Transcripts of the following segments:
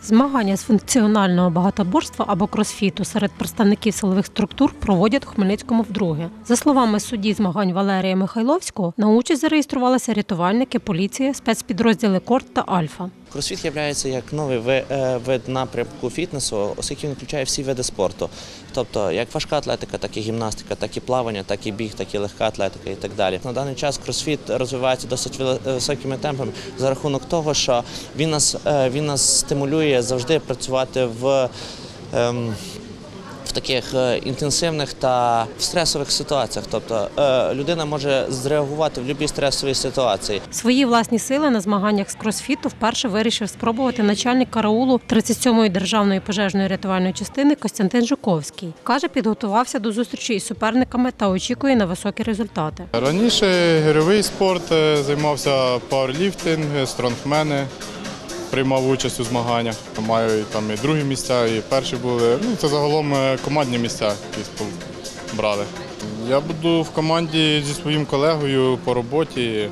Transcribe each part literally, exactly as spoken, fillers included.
Змагання з функціонального багатоборства або кросфіту серед представників силових структур проводять у Хмельницькому вдруге. За словами судді змагань Валерія Михайловського, на участь зареєструвалися рятувальники, поліція, спецпідрозділи «Корт» та «Альфа». Кросфіт є як новий вид напрямку фітнесу, оскільки він включає всі види спорту. Тобто як важка атлетика, так і гімнастика, так і плавання, так і біг, так і легка атлетика і так далі. На даний час кросфіт розвивається досить високими темпами за рахунок того, що він нас, він нас стимулює завжди працювати в ем, в таких інтенсивних та стресових ситуаціях. Тобто людина може зреагувати в будь-якій стресовій ситуації. Свої власні сили на змаганнях з кросфіту вперше вирішив спробувати начальник караулу тридцять сьомої державної пожежної рятувальної частини Костянтин Жуковський. Каже, підготувався до зустрічі із суперниками та очікує на високі результати. Раніше гірьовий спорт, займався пауерліфтинг, стронгмени. Приймав участь у змаганнях. Маю там і другі місця, і перші були. Ну, це загалом командні місця, які брали. Я буду в команді зі своїм колегою по роботі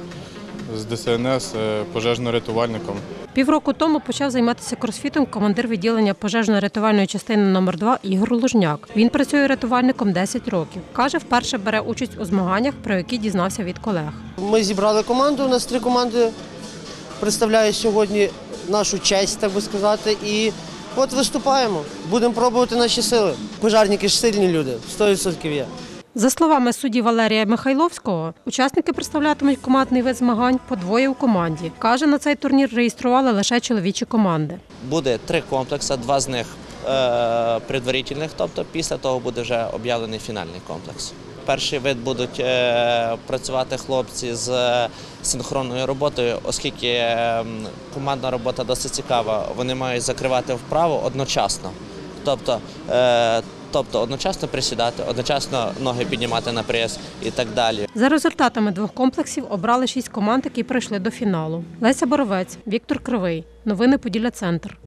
з Д С Н С, пожежно-рятувальником. Півроку тому почав займатися кросфітом командир відділення пожежно-рятувальної частини номер два Ігор Лужняк. Він працює рятувальником десять років. Каже, вперше бере участь у змаганнях, про які дізнався від колег. Ми зібрали команду, у нас три команди представляють сьогодні нашу честь, так би сказати, і от виступаємо. Будемо пробувати наші сили. Пожежники ж сильні люди, сто відсотків є. За словами судді Валерія Михайловського, учасники представлятимуть командний вид змагань по двоє у команді. Каже, на цей турнір реєстрували лише чоловічі команди. Буде три комплекси, два з них е, предварительних, тобто після того буде вже об'явлений фінальний комплекс. Перший вид будуть е, працювати хлопці з синхронною роботою, оскільки е, командна робота досить цікава. Вони мають закривати вправо одночасно, тобто, е, тобто одночасно присідати, одночасно ноги піднімати на прес і так далі. За результатами двох комплексів обрали шість команд, які прийшли до фіналу. Леся Боровець, Віктор Кривий. Новини Поділля Центр.